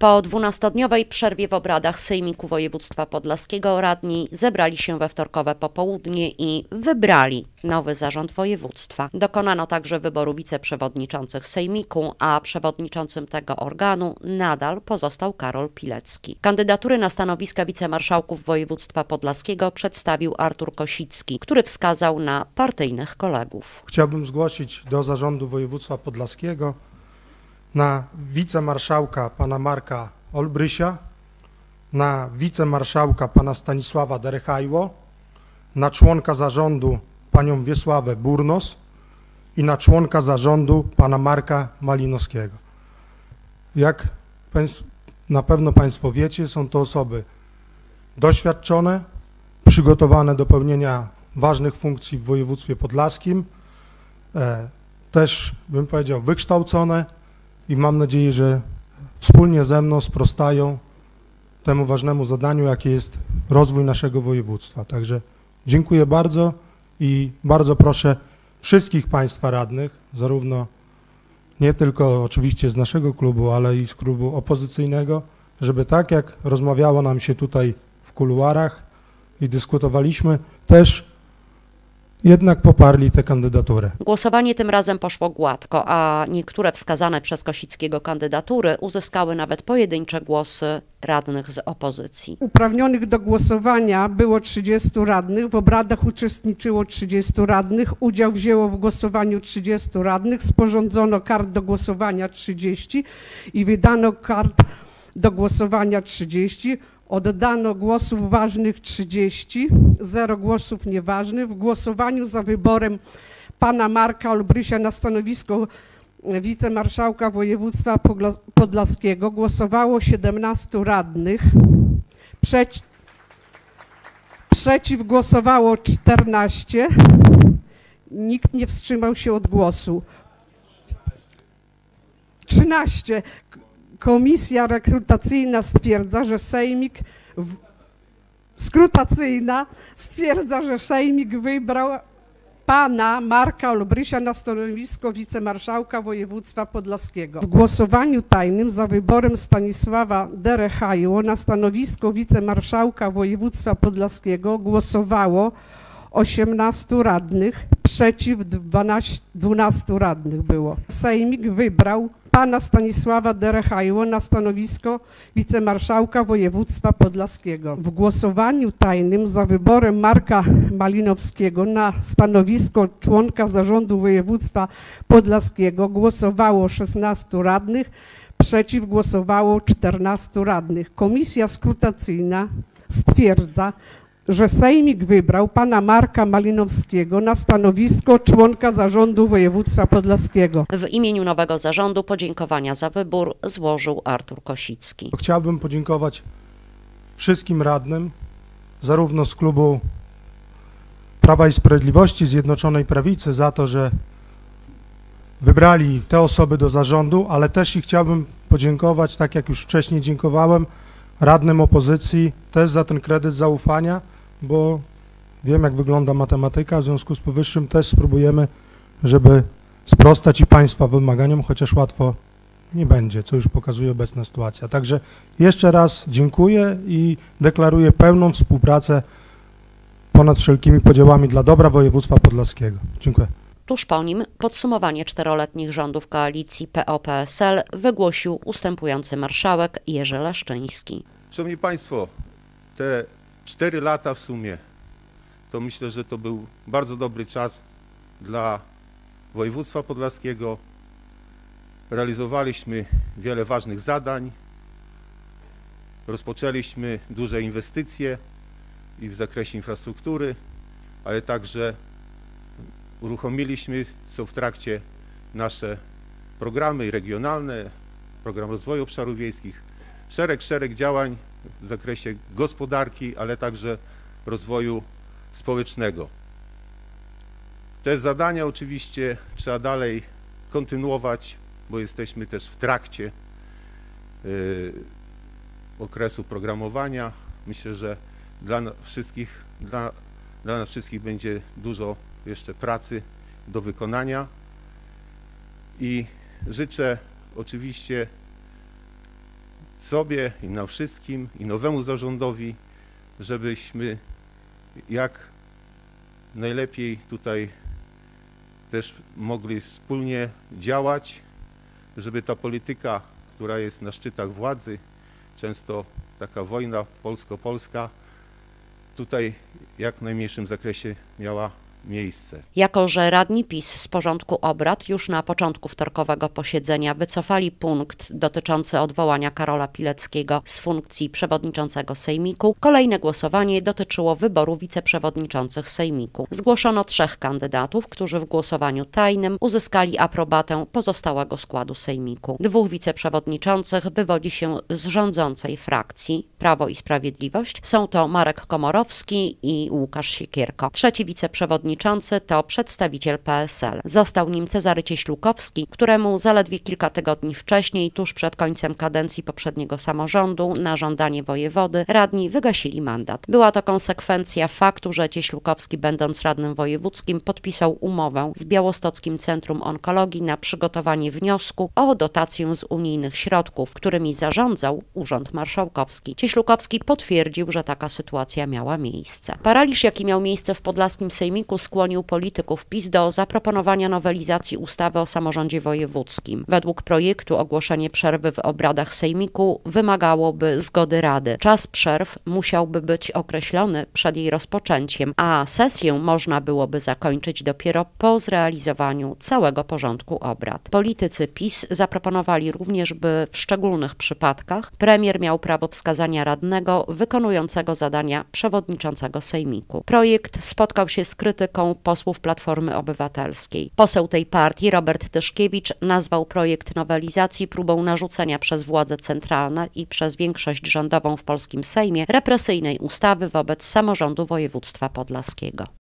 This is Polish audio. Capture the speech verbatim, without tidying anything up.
Po dwunastodniowej przerwie w obradach Sejmiku Województwa Podlaskiego radni zebrali się we wtorkowe popołudnie i wybrali nowy zarząd województwa. Dokonano także wyboru wiceprzewodniczących Sejmiku, a przewodniczącym tego organu nadal pozostał Karol Pilecki. Kandydatury na stanowiska wicemarszałków województwa podlaskiego przedstawił Artur Kosicki, który wskazał na partyjnych kolegów. Chciałbym zgłosić do zarządu województwa podlaskiego na wicemarszałka pana Marka Olbrysia, na wicemarszałka pana Stanisława Derechajło, na członka zarządu panią Wiesławę Burnos i na członka zarządu pana Marka Malinowskiego. Jak na pewno państwo wiecie, są to osoby doświadczone, przygotowane do pełnienia ważnych funkcji w województwie podlaskim, e, też bym powiedział wykształcone i mam nadzieję, że wspólnie ze mną sprostają temu ważnemu zadaniu, jakie jest rozwój naszego województwa. Także dziękuję bardzo i bardzo proszę wszystkich państwa radnych, zarówno nie tylko oczywiście z naszego klubu, ale i z klubu opozycyjnego, żeby tak jak rozmawiało nam się tutaj w kuluarach i dyskutowaliśmy, też jednak poparli tę kandydaturę. Głosowanie tym razem poszło gładko, a niektóre wskazane przez Kosickiego kandydatury uzyskały nawet pojedyncze głosy radnych z opozycji. Uprawnionych do głosowania było trzydziestu radnych, w obradach uczestniczyło trzydziestu radnych, udział wzięło w głosowaniu trzydziestu radnych, sporządzono kart do głosowania trzydzieści i wydano kart do głosowania trzydzieści. Oddano głosów ważnych trzydzieści, zero głosów nieważnych. W głosowaniu za wyborem pana Marka Olbrysia na stanowisko wicemarszałka województwa podlaskiego głosowało siedemnastu radnych. Przeci przeciw głosowało czternaście. Nikt nie wstrzymał się od głosu. trzynaście. Komisja rekrutacyjna stwierdza, że Sejmik, w, skrutacyjna stwierdza, że Sejmik wybrał pana Marka Olbrysia na stanowisko wicemarszałka województwa podlaskiego. W głosowaniu tajnym za wyborem Stanisława Derechajło na stanowisko wicemarszałka województwa podlaskiego głosowało osiemnastu radnych, przeciw dwunastu radnych było. Sejmik wybrał pana Stanisława Derechajło na stanowisko wicemarszałka województwa podlaskiego. W głosowaniu tajnym za wyborem Marka Malinowskiego na stanowisko członka zarządu województwa podlaskiego głosowało szesnastu radnych, przeciw głosowało czternastu radnych. Komisja skrutacyjna stwierdza, że Sejmik wybrał pana Marka Malinowskiego na stanowisko członka zarządu województwa podlaskiego. W imieniu nowego zarządu podziękowania za wybór złożył Artur Kosicki. Chciałbym podziękować wszystkim radnym, zarówno z klubu Prawa i Sprawiedliwości, Zjednoczonej Prawicy, za to, że wybrali te osoby do zarządu, ale też i chciałbym podziękować, tak jak już wcześniej dziękowałem, radnym opozycji też za ten kredyt zaufania, bo wiem, jak wygląda matematyka, w związku z powyższym też spróbujemy, żeby sprostać i państwa wymaganiom, chociaż łatwo nie będzie, co już pokazuje obecna sytuacja. Także jeszcze raz dziękuję i deklaruję pełną współpracę ponad wszelkimi podziałami dla dobra województwa podlaskiego. Dziękuję. Tuż po nim podsumowanie czteroletnich rządów koalicji P O P S L wygłosił ustępujący marszałek Jerzy Leszczyński. Szanowni Państwo, te cztery lata w sumie, to myślę, że to był bardzo dobry czas dla województwa podlaskiego. Realizowaliśmy wiele ważnych zadań, rozpoczęliśmy duże inwestycje i w zakresie infrastruktury, ale także uruchomiliśmy, są w trakcie nasze programy regionalne, program rozwoju obszarów wiejskich, szereg, szereg działań w zakresie gospodarki, ale także rozwoju społecznego. Te zadania oczywiście trzeba dalej kontynuować, bo jesteśmy też w trakcie y, okresu programowania. Myślę, że dla nas wszystkich, dla, dla nas wszystkich będzie dużo jeszcze pracy do wykonania i życzę oczywiście sobie i nam wszystkim, i nowemu zarządowi, żebyśmy jak najlepiej tutaj też mogli wspólnie działać, żeby ta polityka, która jest na szczytach władzy, często taka wojna polsko-polska, tutaj w jak najmniejszym zakresie miała miejsce. Jako że radni PiS z porządku obrad już na początku wtorkowego posiedzenia wycofali punkt dotyczący odwołania Karola Pileckiego z funkcji przewodniczącego Sejmiku, kolejne głosowanie dotyczyło wyboru wiceprzewodniczących Sejmiku. Zgłoszono trzech kandydatów, którzy w głosowaniu tajnym uzyskali aprobatę pozostałego składu Sejmiku. Dwóch wiceprzewodniczących wywodzi się z rządzącej frakcji Prawo i Sprawiedliwość. Są to Marek Komorowski i Łukasz Siekierko. Trzeci wiceprzewodniczący to przedstawiciel P S L. Został nim Cezary Cieślukowski, któremu zaledwie kilka tygodni wcześniej, tuż przed końcem kadencji poprzedniego samorządu, na żądanie wojewody, radni wygasili mandat. Była to konsekwencja faktu, że Cieślukowski, będąc radnym wojewódzkim, podpisał umowę z Białostockim Centrum Onkologii na przygotowanie wniosku o dotację z unijnych środków, którymi zarządzał Urząd Marszałkowski. Cieślukowski potwierdził, że taka sytuacja miała miejsce. Paraliż, jaki miał miejsce w podlaskim Sejmiku, skłonił polityków PiS do zaproponowania nowelizacji ustawy o samorządzie wojewódzkim. Według projektu ogłoszenie przerwy w obradach Sejmiku wymagałoby zgody Rady. Czas przerw musiałby być określony przed jej rozpoczęciem, a sesję można byłoby zakończyć dopiero po zrealizowaniu całego porządku obrad. Politycy PiS zaproponowali również, by w szczególnych przypadkach premier miał prawo wskazania radnego wykonującego zadania przewodniczącego Sejmiku. Projekt spotkał się z krytyką posłów Platformy Obywatelskiej. Poseł tej partii, Robert Tyszkiewicz, nazwał projekt nowelizacji próbą narzucenia przez władze centralne i przez większość rządową w polskim Sejmie represyjnej ustawy wobec samorządu województwa podlaskiego.